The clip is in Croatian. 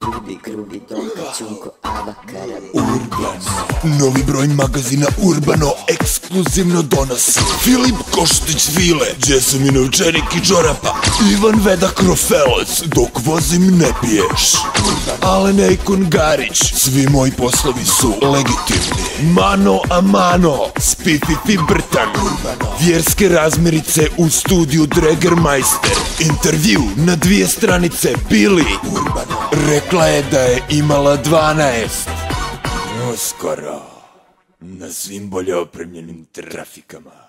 Grubi, grubi, Donka, Ćunko, Ava, Karabi. Urbano, novi broj magazina Urbano ekskluzivno donosi Filip Koštić Vile, Džesom i novčanik i čorapa, Ivan Veda Krofelac, dok vozim ne piješ, Alen Ejkon Garić, svi moji poslovi su legitimni, Mano a Mano, Spififi Brtan, vjerske razmirice u studiju Dregermeister, intervju na 2 stranice Bili, rekla je da je imala 12. Uskoro na svim bolje opremljenim trafikama.